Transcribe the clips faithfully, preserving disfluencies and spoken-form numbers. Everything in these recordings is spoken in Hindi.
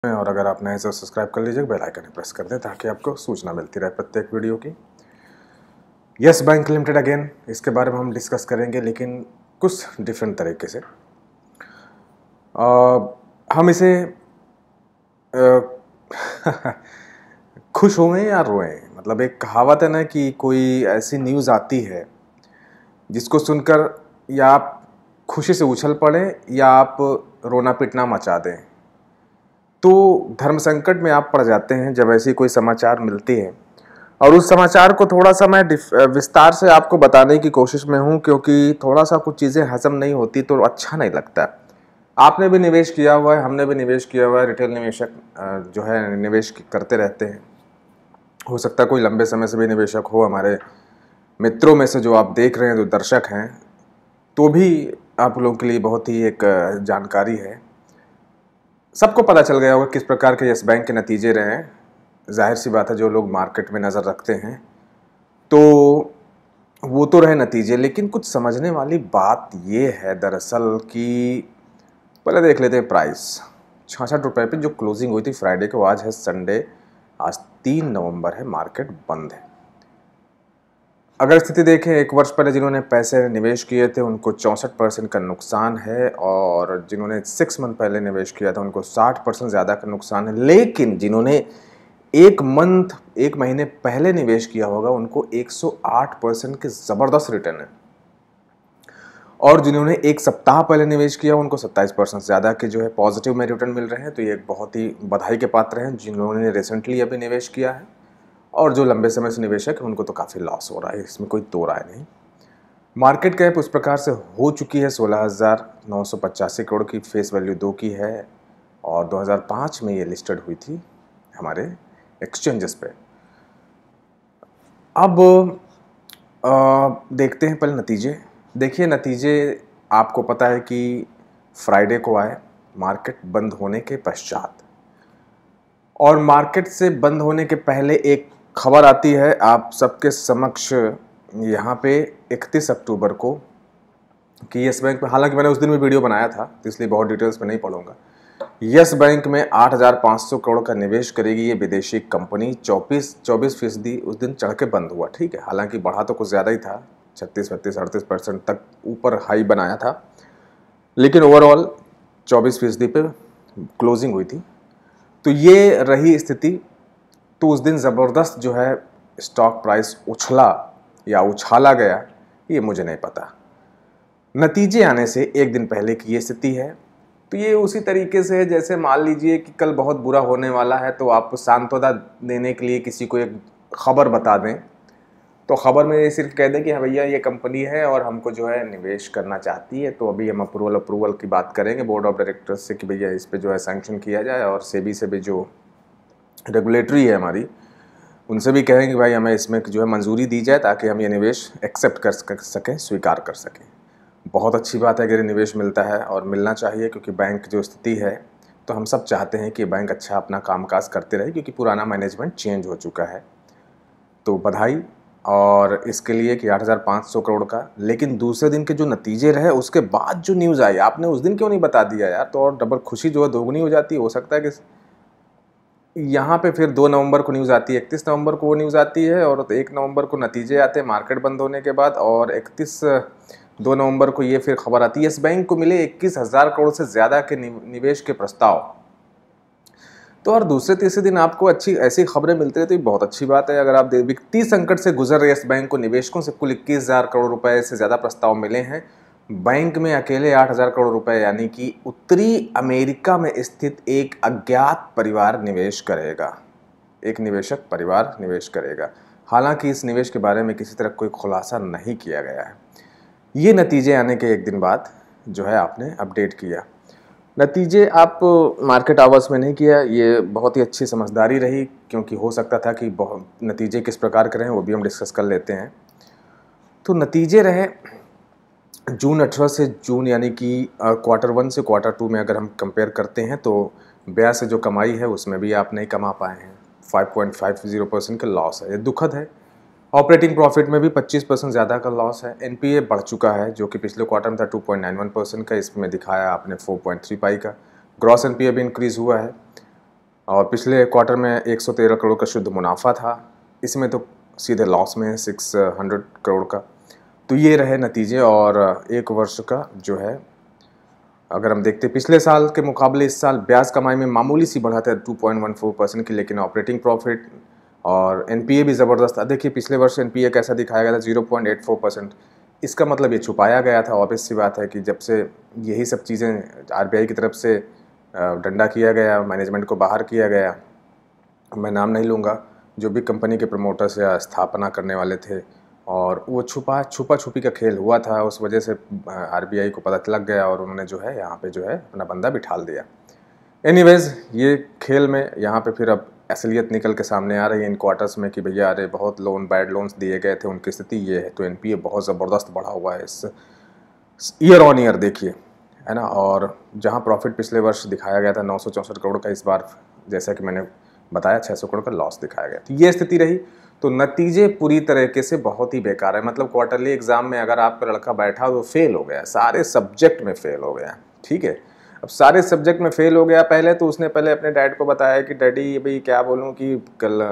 और अगर आप नए तो सब्सक्राइब कर लीजिए, बेल आइकन प्रेस कर दें ताकि आपको सूचना मिलती रहे प्रत्येक वीडियो की। यस बैंक लिमिटेड अगेन, इसके बारे में हम डिस्कस करेंगे लेकिन कुछ डिफरेंट तरीके से। आ, हम इसे आ, खुश हों या रोएं, मतलब एक कहावत है ना कि कोई ऐसी न्यूज़ आती है जिसको सुनकर या आप खुशी से उछल पड़ें या आप रोना पिटना मचा दें। तो धर्म संकट में आप पड़ जाते हैं जब ऐसी कोई समाचार मिलती है, और उस समाचार को थोड़ा सा मैं विस्तार से आपको बताने की कोशिश में हूँ, क्योंकि थोड़ा सा कुछ चीज़ें हजम नहीं होती तो अच्छा नहीं लगता। आपने भी निवेश किया हुआ है, हमने भी निवेश किया हुआ है, रिटेल निवेशक जो है निवेश करते रहते हैं। हो सकता है कोई लंबे समय से भी निवेशक हो, हमारे मित्रों में से जो आप देख रहे हैं, जो दर्शक हैं, तो भी आप लोगों के लिए बहुत ही एक जानकारी है। सबको पता चल गया होगा किस प्रकार के यस बैंक के नतीजे रहे हैं। जाहिर सी बात है, जो लोग मार्केट में नज़र रखते हैं तो वो तो रहे नतीजे, लेकिन कुछ समझने वाली बात ये है दरअसल कि पहले देख लेते हैं प्राइस। छियासठ रुपये पे जो क्लोजिंग हुई थी फ्राइडे को, आज है संडे, आज तीन नवंबर है, मार्केट बंद है। अगर स्थिति देखें, एक वर्ष पहले जिन्होंने पैसे निवेश किए थे उनको चौंसठ परसेंट का नुकसान है, और जिन्होंने सिक्स मंथ पहले निवेश किया था उनको साठ परसेंट ज़्यादा का नुकसान है। लेकिन जिन्होंने एक मंथ एक महीने पहले निवेश किया होगा उनको एक सौ आठ परसेंट के ज़बरदस्त रिटर्न है, और जिन्होंने एक सप्ताह पहले निवेश किया उनको सत्ताईस परसेंट ज़्यादा के जो है पॉजिटिव में रिटर्न मिल रहे हैं। तो ये एक बहुत ही बधाई के पात्र हैं जिन्होंने रिसेंटली अभी निवेश किया है, और जो लंबे समय से निवेशक है उनको तो काफ़ी लॉस हो रहा है, इसमें कोई दो राय नहीं। मार्केट कैप उस प्रकार से हो चुकी है सोलह हज़ार नौ सौ पचासी करोड़ की, फेस वैल्यू दो की है, और दो हज़ार पाँच में ये लिस्टेड हुई थी हमारे एक्सचेंजेस पे। अब आ, देखते हैं पहले नतीजे। देखिए नतीजे आपको पता है कि फ्राइडे को आए मार्केट बंद होने के पश्चात, और मार्केट से बंद होने के पहले एक खबर आती है आप सबके समक्ष यहाँ पे इकतीस अक्टूबर को कि यस बैंक में, हालांकि मैंने उस दिन भी वीडियो बनाया था तो इसलिए बहुत डिटेल्स में नहीं पढ़ूंगा। यस बैंक में आठ हज़ार पाँच सौ करोड़ का निवेश करेगी ये विदेशी कंपनी। चौबीस चौबीस फीसदी उस दिन चढ़ के बंद हुआ, ठीक है, हालांकि बढ़ा तो कुछ ज़्यादा ही था, छत्तीस बत्तीस अड़तीस परसेंट तक ऊपर हाई बनाया था, लेकिन ओवरऑल चौबीस फीसदी पे क्लोजिंग हुई थी। तो ये रही स्थिति। तो उस दिन ज़बरदस्त जो है स्टॉक प्राइस उछला या उछाला गया, ये मुझे नहीं पता। नतीजे आने से एक दिन पहले की ये स्थिति है। तो ये उसी तरीके से है जैसे मान लीजिए कि कल बहुत बुरा होने वाला है तो आप सांत्वना देने के लिए किसी को एक खबर बता दें, तो खबर में ये सिर्फ कह दें कि हाँ भैया ये कंपनी है और हमको जो है निवेश करना चाहती है, तो अभी हम अप्रूवल अप्रूवल की बात करेंगे बोर्ड ऑफ डायरेक्टर्स से कि भैया इस पर जो है सैंक्शन किया जाए, और सेबी से भी जो रेगुलेटरी है हमारी उनसे भी कहेंगे भाई हमें इसमें जो है मंजूरी दी जाए ताकि हम ये निवेश एक्सेप्ट कर सकें, स्वीकार कर सकें। बहुत अच्छी बात है अगर ये निवेश मिलता है, और मिलना चाहिए, क्योंकि बैंक जो स्थिति है तो हम सब चाहते हैं कि बैंक अच्छा अपना कामकाज करते रहे, क्योंकि पुराना मैनेजमेंट चेंज हो चुका है। तो बधाई और इसके लिए कि आठ हज़ार पाँच सौ करोड़ का। लेकिन दूसरे दिन के जो नतीजे रहे उसके बाद जो न्यूज़ आई, आपने उस दिन क्यों नहीं बता दिया यार, तो और डबल खुशी जो है दोगुनी हो जाती है। हो सकता है कि यहाँ पे फिर दो नवंबर को न्यूज़ आती है, इकतीस नवंबर को वो न्यूज़ आती है, और एक नवंबर को नतीजे आते हैं मार्केट बंद होने के बाद, और इकतीस दो नवंबर को ये फिर खबर आती है यस बैंक को मिले इक्कीस हज़ार करोड़ से ज़्यादा के निवेश के प्रस्ताव। तो और दूसरे तीसरे दिन आपको अच्छी ऐसी खबरें मिलती रही तो ये बहुत अच्छी बात है। अगर आप वित्तीय संकट से गुजर रहे यस बैंक को निवेशकों से कुल इक्कीस हज़ार करोड़ रुपए से ज़्यादा प्रस्ताव मिले हैं। बैंक में अकेले आठ हज़ार करोड़ रुपए, यानी कि उत्तरी अमेरिका में स्थित एक अज्ञात परिवार निवेश करेगा, एक निवेशक परिवार निवेश करेगा। हालांकि इस निवेश के बारे में किसी तरह कोई खुलासा नहीं किया गया है। ये नतीजे आने के एक दिन बाद जो है आपने अपडेट किया। नतीजे आप मार्केट आवर्स में नहीं किया, ये बहुत ही अच्छी समझदारी रही, क्योंकि हो सकता था कि बहुत नतीजे किस प्रकार के रहें वो भी हम डिस्कस कर लेते हैं। तो नतीजे रहे जून अठारह से जून, यानी कि क्वार्टर वन से क्वार्टर टू में अगर हम कंपेयर करते हैं तो ब्याज से जो कमाई है उसमें भी आप नहीं कमा पाए हैं, five point five zero percent का लॉस है, ये दुखद है। ऑपरेटिंग प्रॉफिट में भी पच्चीस परसेंट ज़्यादा का लॉस है। एनपीए बढ़ चुका है, जो कि पिछले क्वार्टर में था two point nine one percent का, इसमें दिखाया आपने फोर पॉइंट थ्री फाइव का। ग्रॉस एनपीए भी इंक्रीज़ हुआ है। और पिछले क्वार्टर में एक सौ तेरह करोड़ का शुद्ध मुनाफा था, इसमें तो सीधे लॉस में है सिक्स हंड्रेड करोड़ का। तो ये रहे नतीजे। और एक वर्ष का जो है अगर हम देखते पिछले साल के मुकाबले इस साल ब्याज कमाई में मामूली सी बढ़त है two point one four percent की, लेकिन ऑपरेटिंग प्रॉफिट और एनपीए भी ज़बरदस्त था। देखिए पिछले वर्ष एनपीए कैसा दिखाया गया था, zero point eight four percent. इसका मतलब ये छुपाया गया था। ऑब्वियस सी बात है कि जब से यही सब चीज़ें आरबीआई की तरफ से डंडा किया गया, मैनेजमेंट को बाहर किया गया, मैं नाम नहीं लूँगा, जो भी कंपनी के प्रमोटर्स या स्थापना करने वाले थे, और वो छुपा छुपा छुपी का खेल हुआ था, उस वजह से आरबीआई को पता लग गया और उन्होंने जो है यहाँ पे जो है अपना बंदा बिठाल दिया। एनीवेज ये खेल में यहाँ पे फिर अब असलियत निकल के सामने आ रही है इन क्वार्टर्स में कि भैया अरे बहुत लोन बैड लोन्स दिए गए थे, उनकी स्थिति ये है। तो एनपीए बहुत ज़बरदस्त बढ़ा हुआ है इस ईयर ऑन ईयर, देखिए, है ना। और जहाँ प्रॉफिट पिछले वर्ष दिखाया गया था नौ सौ चौंसठ करोड़ का, इस बार जैसा कि मैंने बताया छः सौ करोड़ का लॉस दिखाया गया। तो ये स्थिति रही। तो नतीजे पूरी तरीके से बहुत ही बेकार है। मतलब क्वार्टरली एग्जाम में अगर आपका लड़का बैठा तो फेल हो गया, सारे सब्जेक्ट में फेल हो गया, ठीक है। अब सारे सब्जेक्ट में फेल हो गया। पहले तो उसने पहले अपने डैड को बताया कि डैडी भाई क्या बोलूँ कि कल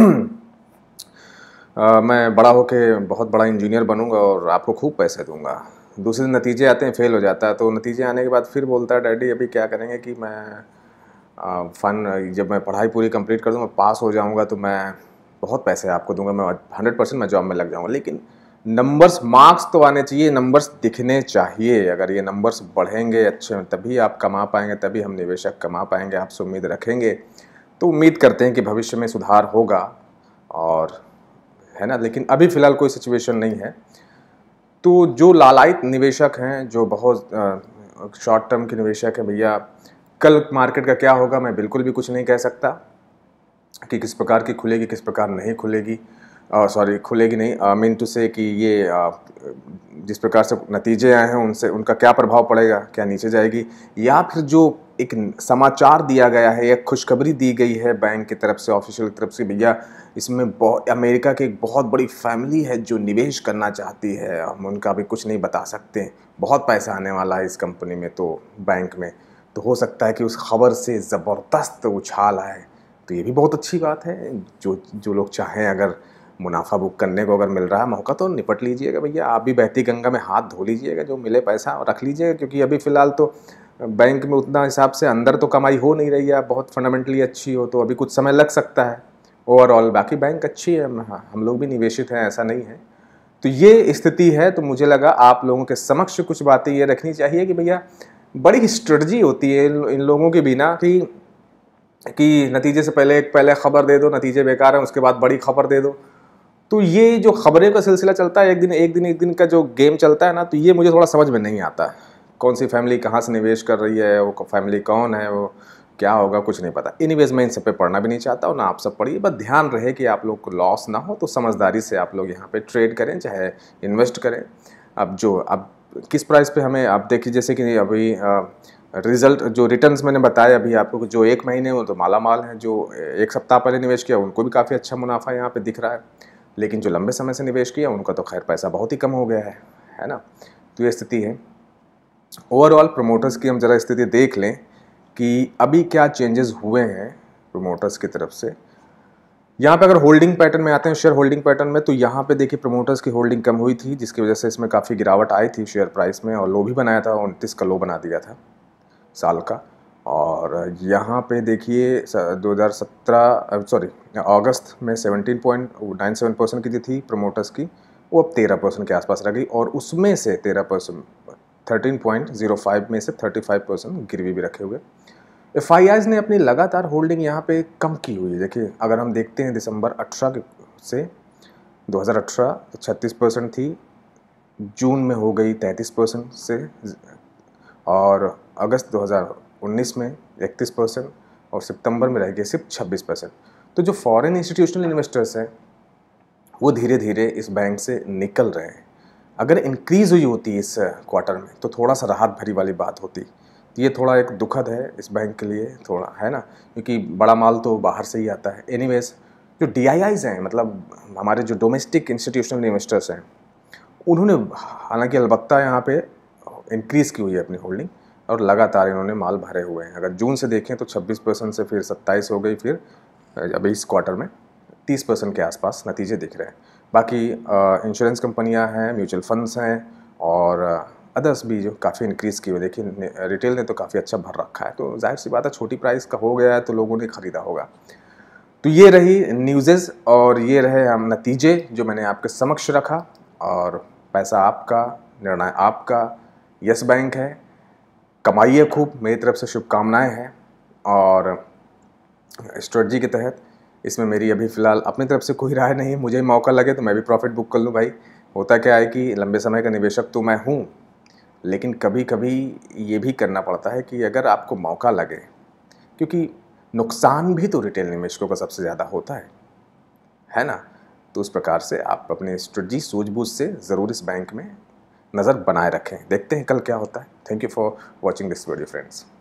आ, मैं बड़ा होके बहुत बड़ा इंजीनियर बनूंगा और आपको खूब पैसे दूंगा। दूसरे नतीजे आते हैं, फेल हो जाता है। तो नतीजे आने के बाद फिर बोलता है डैडी अभी क्या करेंगे कि मैं आ, फन जब मैं पढ़ाई पूरी कंप्लीट कर दूँगा, पास हो जाऊँगा, तो मैं बहुत पैसे आपको दूंगा, मैं हंड्रेड परसेंट मैं जॉब में लग जाऊँगा। लेकिन नंबर्स, मार्क्स तो आने चाहिए, नंबर्स दिखने चाहिए। अगर ये नंबर्स बढ़ेंगे अच्छे तभी आप कमा पाएंगे, तभी हम निवेशक कमा पाएंगे, आपसे उम्मीद रखेंगे। तो उम्मीद करते हैं कि भविष्य में सुधार होगा, और है ना। लेकिन अभी फ़िलहाल कोई सिचुएशन नहीं है। तो जो लालायित निवेशक हैं, जो बहुत शॉर्ट टर्म के निवेशक हैं, भैया कल मार्केट का क्या होगा मैं बिल्कुल भी कुछ नहीं कह सकता कि किस प्रकार की खुलेगी, किस प्रकार नहीं खुलेगी, सॉरी खुलेगी नहीं, मीन टू से कि ये आ, जिस प्रकार से नतीजे आए हैं उनसे उनका क्या प्रभाव पड़ेगा, क्या नीचे जाएगी, या फिर जो एक समाचार दिया गया है या खुशखबरी दी गई है बैंक की तरफ से, ऑफिशियल की तरफ से, भैया इसमें बहुत अमेरिका की एक बहुत बड़ी फैमिली है जो निवेश करना चाहती है, हम उनका भी कुछ नहीं बता सकते, बहुत पैसा आने वाला है इस कंपनी में, तो बैंक में, तो हो सकता है कि उस खबर से ज़बरदस्त उछाल आए। तो ये भी बहुत अच्छी बात है। जो जो लोग चाहें अगर मुनाफा बुक करने को अगर मिल रहा है मौका, तो निपट लीजिएगा भैया, आप भी बहती गंगा में हाथ धो लीजिएगा, जो मिले पैसा रख लीजिएगा। क्योंकि अभी फ़िलहाल तो बैंक में उतना हिसाब से अंदर तो कमाई हो नहीं रही है, बहुत फंडामेंटली अच्छी हो, तो अभी कुछ समय लग सकता है ओवरऑल। बाकी बैंक अच्छी है, हम लोग भी निवेशित हैं, ऐसा नहीं है। तो ये स्थिति है। तो मुझे लगा आप लोगों के समक्ष कुछ बातें ये रखनी चाहिए कि भैया बड़ी स्ट्रेटजी होती है इन लोगों के बिना कि कि नतीजे से पहले एक पहले खबर दे दो, नतीजे बेकार हैं, उसके बाद बड़ी खबर दे दो। तो ये जो खबरें का सिलसिला चलता है, एक दिन एक दिन एक दिन का जो गेम चलता है ना, तो ये मुझे थोड़ा समझ में नहीं आता। कौन सी फैमिली कहाँ से निवेश कर रही है, वो फैमिली कौन है, वो क्या होगा, कुछ नहीं पता। एनीवेज मैं इन सब पे पढ़ना भी नहीं चाहता हूँ, ना आप सब पढ़िए। बस ध्यान रहे कि आप लोग को लॉस ना हो, तो समझदारी से आप लोग यहाँ पे ट्रेड करें, चाहे इन्वेस्ट करें। अब जो अब किस प्राइस पे हमें, आप देखिए जैसे कि अभी रिजल्ट जो रिटर्न्स मैंने बताया अभी आपको, जो एक महीने में तो माला माल हैं, जो एक सप्ताह पहले निवेश किया उनको भी काफ़ी अच्छा मुनाफा यहाँ पे दिख रहा है, लेकिन जो लंबे समय से निवेश किया उनका तो खैर पैसा बहुत ही कम हो गया है, है ना। तो ये स्थिति है। ओवरऑल प्रमोटर्स की हम ज़रा स्थिति देख लें कि अभी क्या चेंजेस हुए हैं प्रमोटर्स की तरफ से। यहाँ पे अगर होल्डिंग पैटर्न में आते हैं, शेयर होल्डिंग पैटर्न में, तो यहाँ पे देखिए प्रमोटर्स की होल्डिंग कम हुई थी, जिसकी वजह से इसमें काफ़ी गिरावट आई थी शेयर प्राइस में, और लो भी बनाया था, उनतीस का लो बना दिया था साल का। और यहाँ पे देखिए दो हज़ार सत्रह सॉरी अगस्त में सत्रह पॉइंट नाइन सेवन परसेंट की जो थी प्रमोटर्स की, वो अब तेरह परसेंट के आसपास रह गई, और उसमें से तेरह percent thirteen point zero five में से पैंतीस परसेंट गिरवी भी रखे हुए। एफ आई आईज़ ने अपनी लगातार होल्डिंग यहाँ पे कम की हुई है। देखिए अगर हम देखते हैं दिसंबर अठारह से दो हज़ार अठारह छत्तीस परसेंट थी, जून में हो गई तैंतीस परसेंट से, और अगस्त दो हज़ार उन्नीस में इकतीस परसेंट, और सितंबर में रह गए सिर्फ छब्बीस परसेंट। तो जो फॉरेन इंस्टीट्यूशनल इन्वेस्टर्स हैं वो धीरे धीरे इस बैंक से निकल रहे हैं। अगर इंक्रीज़ हुई होती इस क्वार्टर में तो थोड़ा सा राहत भरी वाली बात होती। तो ये थोड़ा एक दुखद है इस बैंक के लिए, थोड़ा, है ना, क्योंकि बड़ा माल तो बाहर से ही आता है। एनीवेज जो डी आई आईज़ हैं, मतलब हमारे जो डोमेस्टिक इंस्टीट्यूशनल इन्वेस्टर्स हैं, उन्होंने हालांकि अलबत्ता यहाँ पे इंक्रीज़ की हुई है अपनी होल्डिंग, और लगातार इन्होंने माल भरे हुए हैं। अगर जून से देखें तो छब्बीस परसेंट से फिर सत्ताईस हो गई, फिर अभी इस क्वार्टर में तीस परसेंट के आसपास नतीजे दिख रहे हैं। बाकी इंश्योरेंस कंपनियां हैं, म्यूचुअल फंड्स हैं और अदर्स भी जो काफ़ी इंक्रीज़ की हुई। देखिए रिटेल ने तो काफ़ी अच्छा भर रखा है, तो जाहिर सी बात है छोटी प्राइस का हो गया है तो लोगों ने ख़रीदा होगा। तो ये रही न्यूज़ेज़ और ये रहे हम नतीजे जो मैंने आपके समक्ष रखा। और पैसा आपका, निर्णय आपका। यस बैंक है, कमाइए खूब, मेरी तरफ से शुभकामनाएं हैं। और स्ट्रेटजी के तहत इसमें मेरी अभी फ़िलहाल अपनी तरफ से कोई राय नहीं है। मुझे मौका लगे तो मैं भी प्रॉफिट बुक कर लूँ भाई। होता क्या है कि लंबे समय का निवेशक तो मैं हूँ, लेकिन कभी कभी ये भी करना पड़ता है कि अगर आपको मौका लगे, क्योंकि नुकसान भी तो रिटेल निवेशकों का सबसे ज़्यादा होता है है ना। तो उस प्रकार से आप अपनी स्ट्रेटजी सूझबूझ से ज़रूर इस बैंक में नज़र बनाए रखें। देखते हैं कल क्या होता है। Thank you for watching this video friends.